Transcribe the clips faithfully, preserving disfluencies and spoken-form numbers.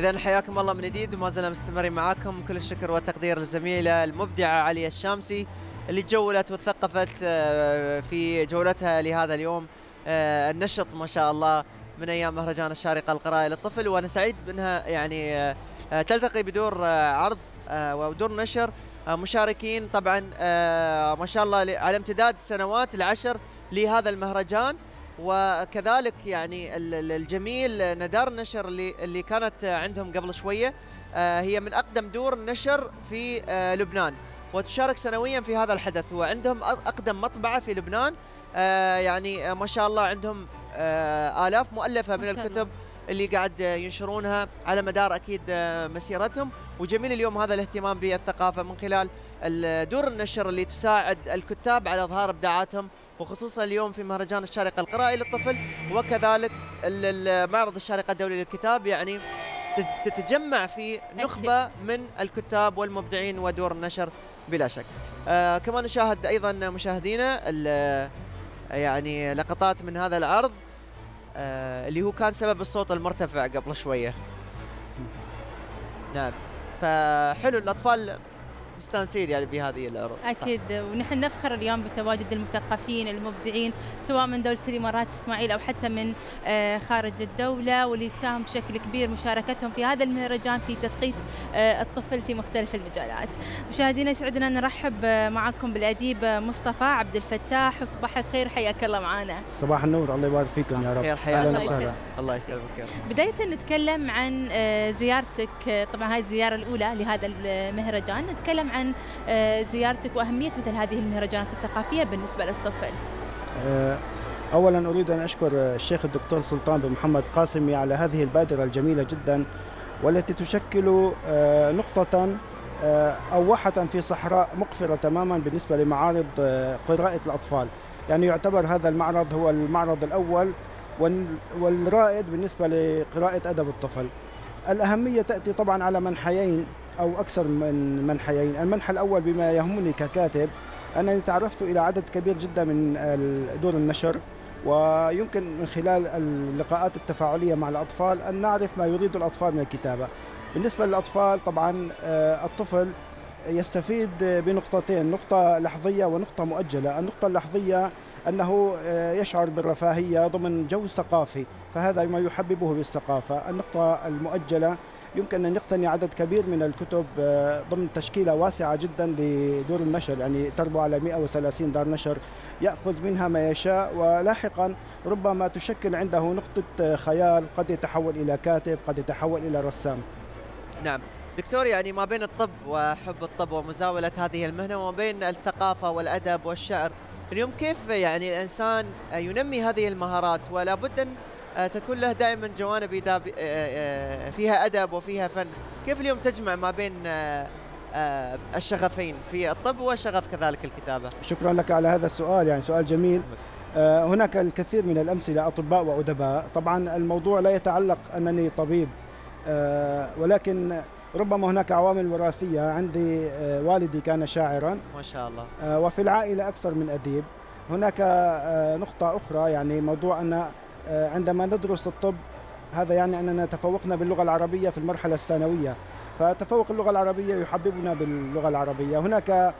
إذا حياكم الله من جديد، وما زلنا مستمرين معاكم. كل الشكر والتقدير للزميلة المبدعة عليا الشامسي اللي تجولت وتثقفت في جولتها لهذا اليوم النشط ما شاء الله من أيام مهرجان الشارقة القراءة للطفل. وأنا سعيد بأنها يعني تلتقي بدور عرض ودور نشر مشاركين طبعا ما شاء الله على امتداد السنوات العشر لهذا المهرجان. وكذلك يعني الجميل ندار النشر اللي اللي كانت عندهم قبل شويه، هي من اقدم دور النشر في لبنان وتشارك سنويا في هذا الحدث، وعندهم اقدم مطبعه في لبنان. يعني ما شاء الله عندهم آلاف مؤلفه من الكتب اللي قاعد ينشرونها على مدار اكيد مسيرتهم. وجميل اليوم هذا الاهتمام بالثقافه من خلال دور النشر اللي تساعد الكتاب على اظهار ابداعاتهم، وخصوصا اليوم في مهرجان الشارقة القرائي للطفل، وكذلك معرض الشارقة الدولي للكتاب. يعني تتجمع في نخبة من الكتاب والمبدعين ودور النشر بلا شك. آه كمان نشاهد أيضا مشاهدينا يعني لقطات من هذا العرض آه اللي هو كان سبب الصوت المرتفع قبل شوية. نعم، فحلو الأطفال مستانسين يعني بهذه العروض. اكيد، ونحن نفخر اليوم بتواجد المثقفين المبدعين سواء من دوله الامارات اسماعيل او حتى من خارج الدوله، واللي تساهم بشكل كبير مشاركتهم في هذا المهرجان في تثقيف الطفل في مختلف المجالات. مشاهدينا يسعدنا ان نرحب معكم بالاديب مصطفى عبد الفتاح، وصباح الخير، حياك الله معنا. صباح النور، الله يبارك فيكم يا رب. خير، حياك الله. الله يسلمك. بدايه نتكلم عن زيارتك، طبعا هذه الزياره الاولى لهذا المهرجان، نتكلم عن زيارتك وأهمية مثل هذه المهرجانات الثقافية بالنسبة للطفل. أولا أريد أن أشكر الشيخ الدكتور سلطان بن محمد قاسمي على هذه البادرة الجميلة جدا، والتي تشكل نقطة أو واحة في صحراء مقفرة تماما بالنسبة لمعارض قراءة الأطفال. يعني يعتبر هذا المعرض هو المعرض الأول والرائد بالنسبة لقراءة أدب الطفل. الأهمية تأتي طبعا على منحيين أو أكثر من منحيين. المنحى الأول بما يهمني ككاتب أنني تعرفت إلى عدد كبير جدا من دور النشر، ويمكن من خلال اللقاءات التفاعلية مع الأطفال أن نعرف ما يريد الأطفال من الكتابة. بالنسبة للأطفال طبعا الطفل يستفيد بنقطتين، نقطة لحظية ونقطة مؤجلة. النقطة اللحظية أنه يشعر بالرفاهية ضمن جو ثقافي، فهذا ما يحببه بالثقافة. النقطة المؤجلة يمكن أن يقتني عدد كبير من الكتب ضمن تشكيلة واسعة جدا لدور النشر، يعني تربو على مئة وثلاثين دار نشر، يأخذ منها ما يشاء، ولاحقا ربما تشكل عنده نقطة خيال، قد يتحول إلى كاتب، قد يتحول إلى رسام. نعم دكتور، يعني ما بين الطب وحب الطب ومزاولة هذه المهنة وما بين الثقافة والأدب والشعر، اليوم كيف يعني الإنسان ينمي هذه المهارات؟ ولا بد أن تكون له دائما جوانب فيها أدب وفيها فن. كيف اليوم تجمع ما بين الشغفين في الطب وشغف كذلك الكتابة؟ شكرا لك على هذا السؤال، يعني سؤال جميل. هناك الكثير من الأمثلة، أطباء وأدباء. طبعا الموضوع لا يتعلق أنني طبيب، ولكن ربما هناك عوامل وراثية. عندي والدي كان شاعرا ما شاء الله، وفي العائلة أكثر من أديب. هناك نقطة أخرى، يعني موضوع أن عندما ندرس الطب هذا يعني أننا تفوقنا باللغة العربية في المرحلة الثانوية، فتفوق اللغة العربية يحببنا باللغة العربية. هناك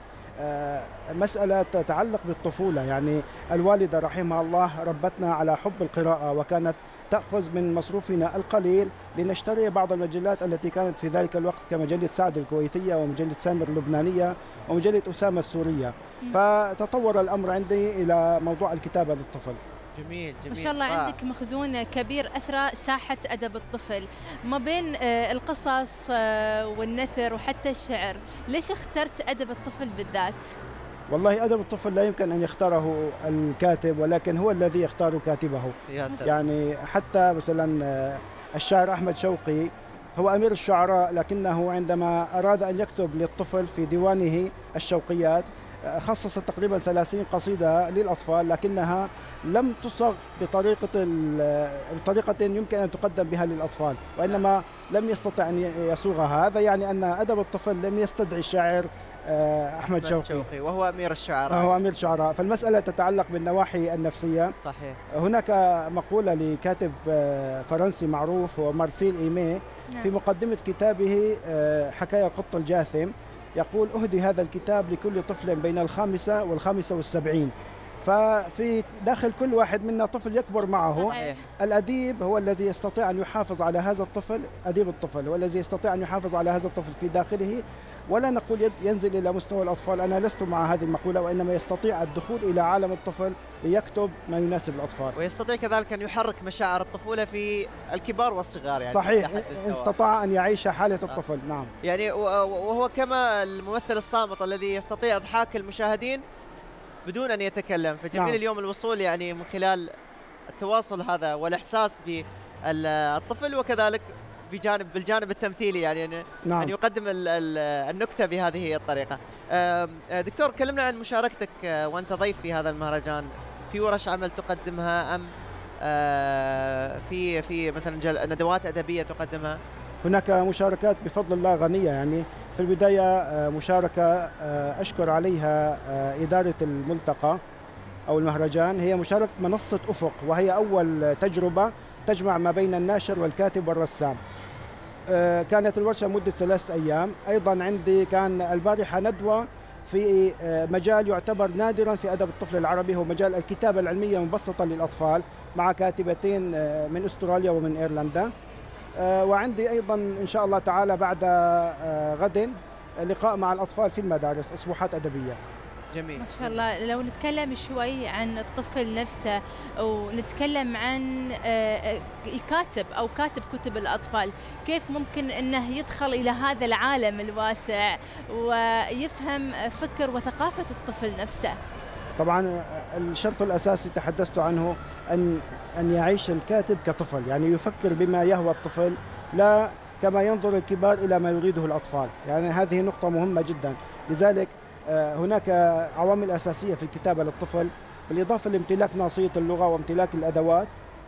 مسألة تتعلق بالطفولة، يعني الوالدة رحمها الله ربتنا على حب القراءة، وكانت تأخذ من مصروفنا القليل لنشتري بعض المجلات التي كانت في ذلك الوقت كمجلة سعد الكويتية ومجلة سامر اللبنانية ومجلة أسامة السورية. فتطور الأمر عندي إلى موضوع الكتابة للطفل. جميل جميل، ما شاء الله. عندك مخزون كبير أثرى ساحة أدب الطفل ما بين القصص والنثر وحتى الشعر. ليش اخترت أدب الطفل بالذات؟ والله أدب الطفل لا يمكن أن يختاره الكاتب، ولكن هو الذي يختار كاتبه. يعني حتى مثلا الشاعر أحمد شوقي هو أمير الشعراء، لكنه عندما أراد أن يكتب للطفل في ديوانه الشوقيات خصص تقريبا ثلاثين قصيدة للأطفال، لكنها لم تصغ بطريقة بطريقة يمكن أن تقدم بها للأطفال، وإنما لم يستطع أن يصوغها. هذا يعني أن أدب الطفل لم يستدعي الشاعر أحمد شوقي, شوقي وهو أمير الشعراء. هو أمير الشعراء. فالمسألة تتعلق بالنواحي النفسية. صحيح. هناك مقولة لكاتب فرنسي معروف هو مارسيل إيمي في مقدمة كتابه حكاية القط الجاثم، يقول: أهدي هذا الكتاب لكل طفل بين الخامسة والخامسة والسبعين. ففي داخل كل واحد منا طفل يكبر معه. صحيح. الأديب هو الذي يستطيع أن يحافظ على هذا الطفل، أديب الطفل هو الذي يستطيع أن يحافظ على هذا الطفل في داخله، ولا نقول ينزل إلى مستوى الأطفال. أنا لست مع هذه المقولة، وإنما يستطيع الدخول إلى عالم الطفل ليكتب ما يناسب الأطفال، ويستطيع كذلك أن يحرك مشاعر الطفولة في الكبار والصغار. يعني صحيح، إن استطاع أن يعيش حالة الطفل. آه. نعم. يعني وهو كما الممثل الصامت الذي يستطيع إضحاك المشاهدين بدون أن يتكلم. فجميل. نعم. اليوم الوصول يعني من خلال التواصل هذا والإحساس بالطفل، وكذلك بجانب بالجانب التمثيلي، يعني نعم. أن يقدم النكتة بهذه الطريقة. دكتور، كلمنا عن مشاركتك وأنت ضيف في هذا المهرجان، في ورش عمل تقدمها أم في في مثلا ندوات أدبية تقدمها؟ هناك مشاركات بفضل الله غنية. يعني في البداية مشاركة أشكر عليها إدارة الملتقى أو المهرجان، هي مشاركة منصة أفق، وهي أول تجربة تجمع ما بين الناشر والكاتب والرسام. كانت الورشة مدة ثلاثة أيام. أيضا عندي كان البارحة ندوة في مجال يعتبر نادرا في أدب الطفل العربي، هو مجال الكتابة العلمية مبسطة للأطفال مع كاتبتين من أستراليا ومن إيرلندا. وعندي أيضا إن شاء الله تعالى بعد غد لقاء مع الأطفال في المدارس، أسبوعات أدبية. جميل. ما شاء الله. لو نتكلم شوي عن الطفل نفسه ونتكلم عن الكاتب أو كاتب كتب الأطفال، كيف ممكن أنه يدخل إلى هذا العالم الواسع ويفهم فكر وثقافة الطفل نفسه؟ طبعا الشرط الأساسي تحدثت عنه، أن أن يعيش الكاتب كطفل، يعني يفكر بما يهوى الطفل لا كما ينظر الكبار إلى ما يريده الأطفال. يعني هذه نقطة مهمة جدا. لذلك هناك عوامل أساسية في الكتابة للطفل، بالإضافة لامتلاك ناصية اللغة وامتلاك الأدوات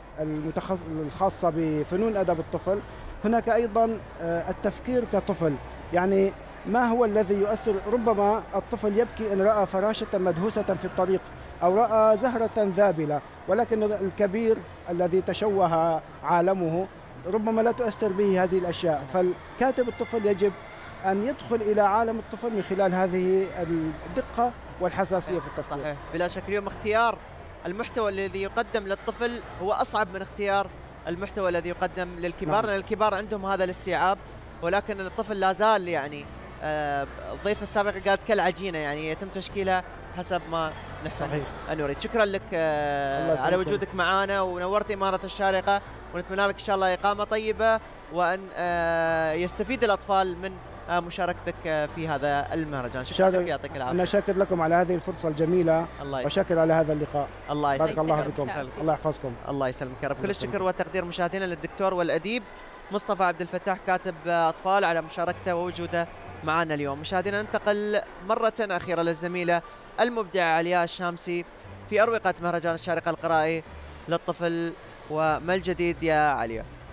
الخاصة بفنون أدب الطفل. هناك أيضا التفكير كطفل، يعني ما هو الذي يؤثر. ربما الطفل يبكي إن رأى فراشة مدهوسة في الطريق أو رأى زهرة ذابلة، ولكن الكبير الذي تشوه عالمه ربما لا تؤثر به هذه الأشياء. فالكاتب الطفل يجب أن يدخل إلى عالم الطفل من خلال هذه الدقة والحساسية في التصوير. صحيح، بلا شك. اليوم اختيار المحتوى الذي يقدم للطفل هو أصعب من اختيار المحتوى الذي يقدم للكبار. نعم. لأن الكبار عندهم هذا الاستيعاب، ولكن الطفل لا زال يعني آه الضيف السابق قالت كالعجينة، يعني يتم تشكيلها حسب ما نحن نريد. شكرا لك آه على وجودك معنا، ونورت إمارة الشارقة، ونتمنى لك إن شاء الله إقامة طيبة، وأن آه يستفيد الأطفال من آه مشاركتك آه في هذا المهرجان. شكرا لك، يعطيك العافية. أنا شاكر لكم على هذه الفرصة الجميلة، وشاكر على هذا اللقاء. الله يسلمك. بارك الله بكم. الله يحفظكم. الله يسلمك يا رب. كل الشكر والتقدير مشاهدينا للدكتور والأديب مصطفى عبد الفتاح كاتب أطفال على مشاركته ووجوده معنا اليوم. مشاهدينا ننتقل مرة أخيرة للزميلة المبدعة علياء الشامسي في أروقة مهرجان الشارقة القرائي للطفل. وما الجديد يا علياء؟